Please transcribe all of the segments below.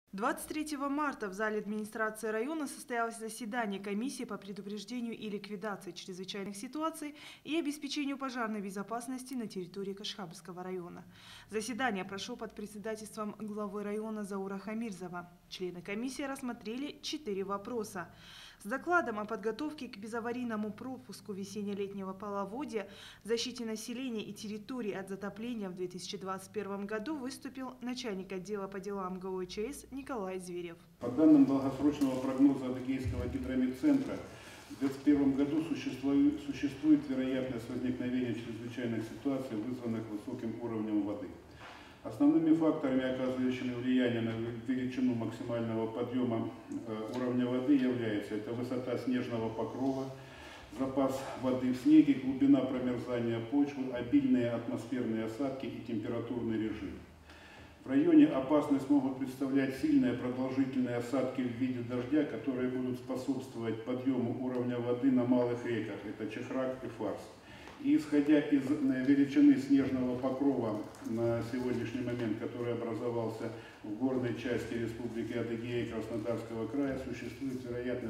23 марта в зале администрации района состоялось заседание комиссии по предупреждению и ликвидации чрезвычайных ситуаций и обеспечению пожарной безопасности на территории Кашхабского района. Заседание прошло под председательством главы района Заура Хамирзова. Члены комиссии рассмотрели 4 вопроса. С докладом о подготовке к безаварийному пропуску весенне-летнего половодья, защите населения и территории от затопления в 2021 году выступил начальник отдела по делам ГО ЧС Николай Зверев. По данным долгосрочного прогноза Адыгейского гидромедцентра, в 2021 году существует вероятность возникновения чрезвычайных ситуаций, вызванных высоким уровнем воды. Основными факторами, оказывающими влияние на величину максимального подъема уровня воды, являются это высота снежного покрова, запас воды в снеге, глубина промерзания почвы, обильные атмосферные осадки и температурный режим. В районе опасность могут представлять сильные продолжительные осадки в виде дождя, которые будут способствовать подъему уровня воды на малых реках, это Чехрак и Фарс. И исходя из величины снежного покрова на сегодняшний момент, который образовался в горной части Республики Адыгея и Краснодарского края, существует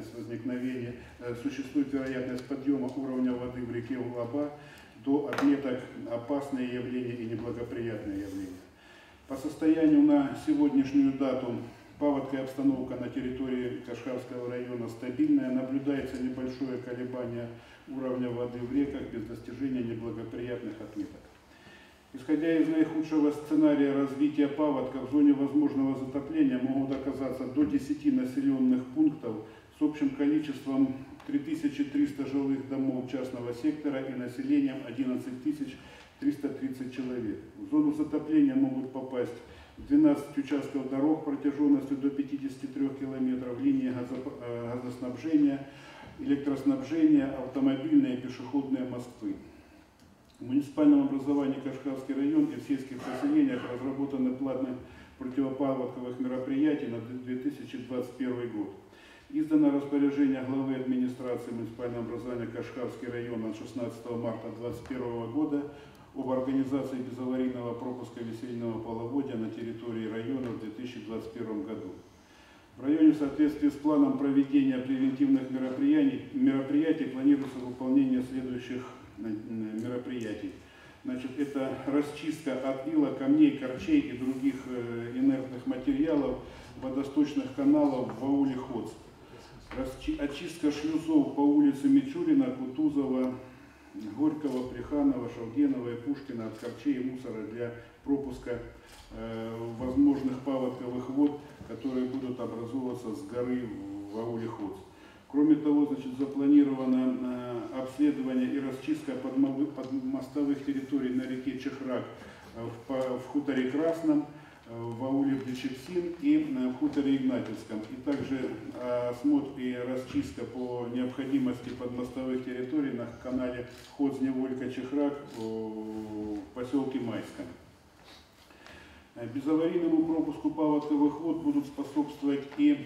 вероятность подъема уровня воды в реке Улаба до отметок опасные явления и неблагоприятные явления. По состоянию на сегодняшнюю дату паводковая обстановка на территории Кашхабского района стабильная, наблюдается небольшое колебание уровня воды в реках без достижения неблагоприятных отметок. Исходя из наихудшего сценария развития паводка, в зоне возможного затопления могут оказаться до 10 населенных пунктов с общим количеством 3300 жилых домов частного сектора и населением 11 330 человек. В зону затопления могут попасть 12 участков дорог протяженностью до 53 километров, линии газоснабжения, электроснабжения, автомобильные и пешеходные мосты. В муниципальном образовании Кашхабский район и в сельских поселениях разработаны планы противопаводковых мероприятий на 2021 год. Издано распоряжение главы администрации муниципального образования Кашхабский район от 16 марта 2021 года об организации безаварийного пропуска весеннего половодья на территории района в 2021 году. В районе в соответствии с планом проведения превентивных мероприятий планируется выполнение следующих мероприятий. Значит, это расчистка от ила, камней, корчей и других инертных материалов водосточных каналов в ауле Хоц. Очистка шлюзов по улице Мичурина, Кутузова, Горького, Приханова, Шалгенова и Пушкина от корчей и мусора для пропуска возможных паводковых вод, которые будут образовываться с горы в ауле Хоц. Кроме того, значит, запланировано обследование и расчистка подмостовых территорий на реке Чехрак в хуторе Красном, в ауле Бличевсин и в хуторе Игнатьевском. И также осмотр и расчистка по необходимости подмостовых территорий на канале Хоц-Неволька-Чехрак в поселке Майском. Безаварийному пропуску паводковых вод будут способствовать и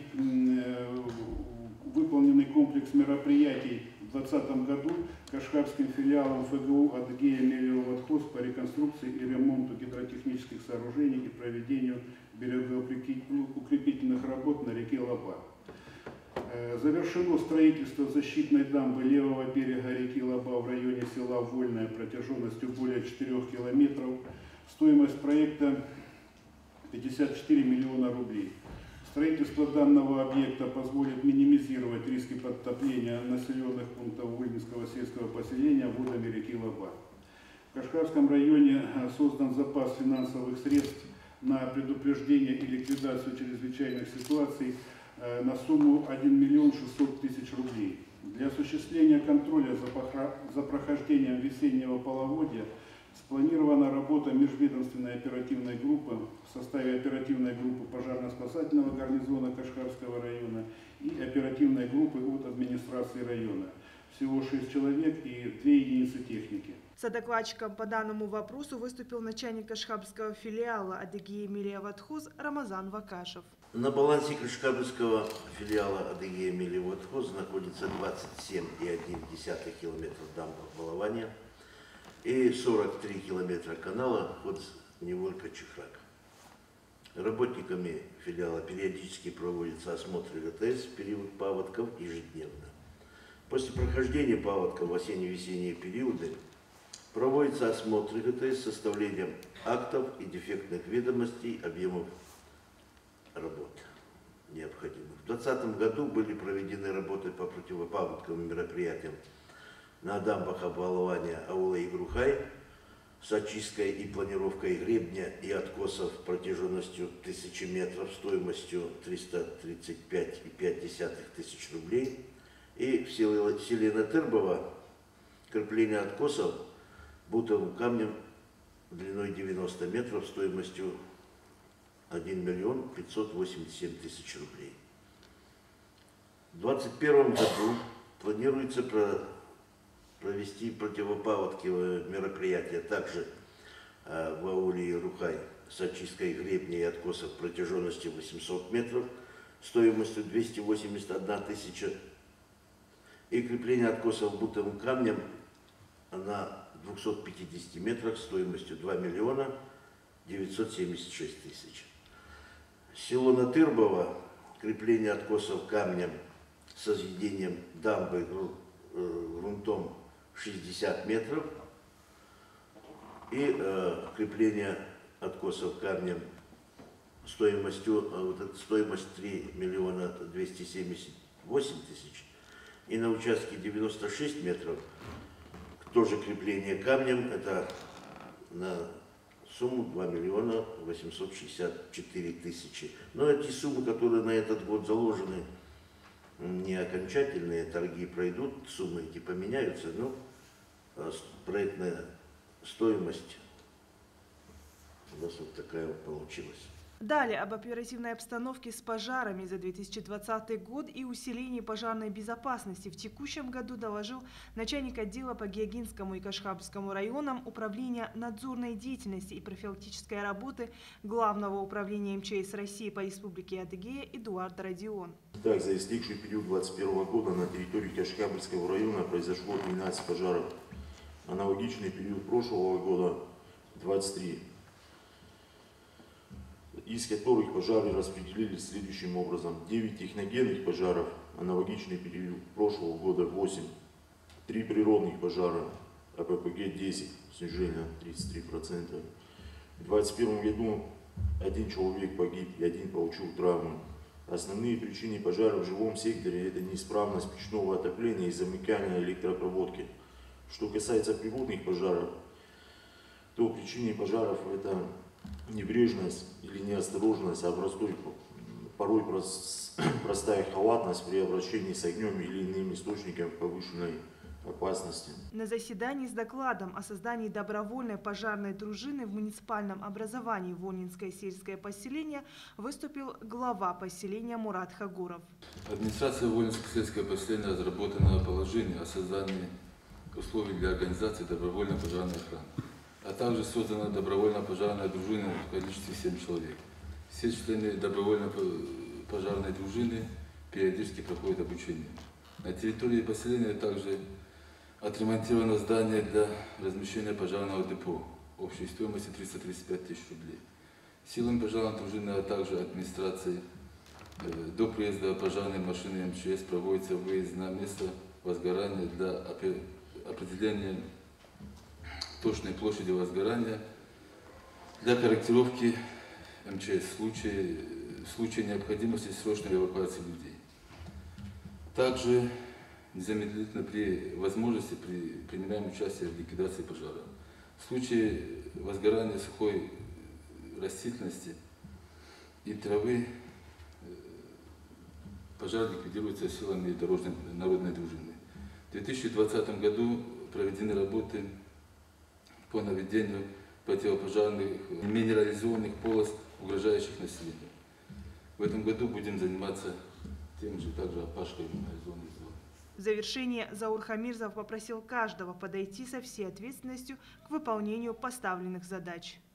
выполненный комплекс мероприятий в 2020 году Кашхабским филиалом ФГУ Адыгея Мелиоводхоз по реконструкции и ремонту гидротехнических сооружений и проведению берегоукрепительных работ на реке Лаба. Завершено строительство защитной дамбы левого берега реки Лаба в районе села Вольное протяженностью более 4 километров. Стоимость проекта 54 миллиона рублей. Строительство данного объекта позволит минимизировать риски подтопления населенных пунктов Вольнинского сельского поселения водами реки Лаба. В Кашхабском районе создан запас финансовых средств на предупреждение и ликвидацию чрезвычайных ситуаций на сумму 1 миллион 600 тысяч рублей. Для осуществления контроля за прохождением весеннего половодья спланирована работа межведомственной оперативной группы в составе оперативной группы пожарно-спасательного гарнизона Кашхабского района и оперативной группы от администрации района. Всего 6 человек и 2 единицы техники. Содокладчиком по данному вопросу выступил начальник Кашхабского филиала Адыгея Мелиоводхоз Рамазан Вакашев. На балансе Кашхабского филиала Адыгея Мелиоводхоз находится 27,1 километра дамбования и 43 километра канала Хоц-Неволька-Чехрак. Работниками филиала периодически проводятся осмотры ГТС в период паводков ежедневно. После прохождения паводков в осенне-весенние периоды проводятся осмотры ГТС с составлением актов и дефектных ведомостей объемов работ необходимых. В 2020 году были проведены работы по противопаводковым мероприятиям на дамбах обвалывания аула Игрухай с очисткой и планировкой гребня и откосов протяженностью 1000 метров стоимостью 335,5 тысяч рублей. И в селе Натырбово крепление откосов бутовым камнем длиной 90 метров стоимостью 1 миллион 587 тысяч рублей. В 2021 году планируется провести противопаводковые мероприятия также в ауле Игрухай с очисткой гребня и откосов протяженностью 800 метров стоимостью 281 тысяча и крепление откосов бутовым камнем на 250 метрах стоимостью 2 миллиона 976 тысяч. Село Натырбово, крепление откосов камнем с возведением дамбы грунтом 60 метров и крепление откосов камнем стоимость 3 миллиона 278 тысяч. И на участке 96 метров тоже крепление камнем, это на сумму 2 миллиона 864 тысячи. Но эти суммы, которые на этот год заложены, не окончательные, торги пройдут, суммы эти поменяются, но проектная стоимость у нас вот такая вот получилась. Далее об оперативной обстановке с пожарами за 2020 год и усилении пожарной безопасности в текущем году доложил начальник отдела по Геогинскому и Кашхабскому районам Управления надзорной деятельности и профилактической работы Главного управления МЧС России по Республике Адыгея Эдуард Родион. Так, за истекший период 2021 года на территории Кашхабского района произошло 13 пожаров. Аналогичный период прошлого года 23. Из которых пожары распределились следующим образом. 9 техногенных пожаров, аналогичный период прошлого года 8. 3 природных пожара, АППГ 10, снижение 33%. В 2021 году 1 человек погиб и 1 получил травму. Основные причины пожаров в жилом секторе – это неисправность печного отопления и замыкание электропроводки. Что касается природных пожаров, то причины пожаров – это небрежность или неосторожность, а порой простая халатность при обращении с огнем или иным источником повышенной опасности. На заседании с докладом о создании добровольной пожарной дружины в муниципальном образовании Волнинское сельское поселение выступил глава поселения Мурат Хагуров. Администрация Волнинского сельского поселения разработана положение о создании условий для организации добровольной пожарной охраны. А также создана добровольная пожарная дружина в количестве 7 человек. Все члены добровольной пожарной дружины периодически проходят обучение. На территории поселения также отремонтировано здание для размещения пожарного депо общей стоимостью 335 тысяч рублей. Силами пожарной дружины, а также администрации до приезда пожарной машины МЧС проводится выезд на место возгорания для определения точной площади возгорания для корректировки МЧС в случае необходимости срочной эвакуации людей. Также незамедлительно при возможности принимаем участие в ликвидации пожара. В случае возгорания сухой растительности и травы пожар ликвидируется силами дорожной народной дружины. В 2020 году проведены работы по наведению противопожарных минерализованных полос, угрожающих населению. В этом году будем заниматься тем же также опашкой минерализованных зон. В завершение Заур Хамирзов попросил каждого подойти со всей ответственностью к выполнению поставленных задач.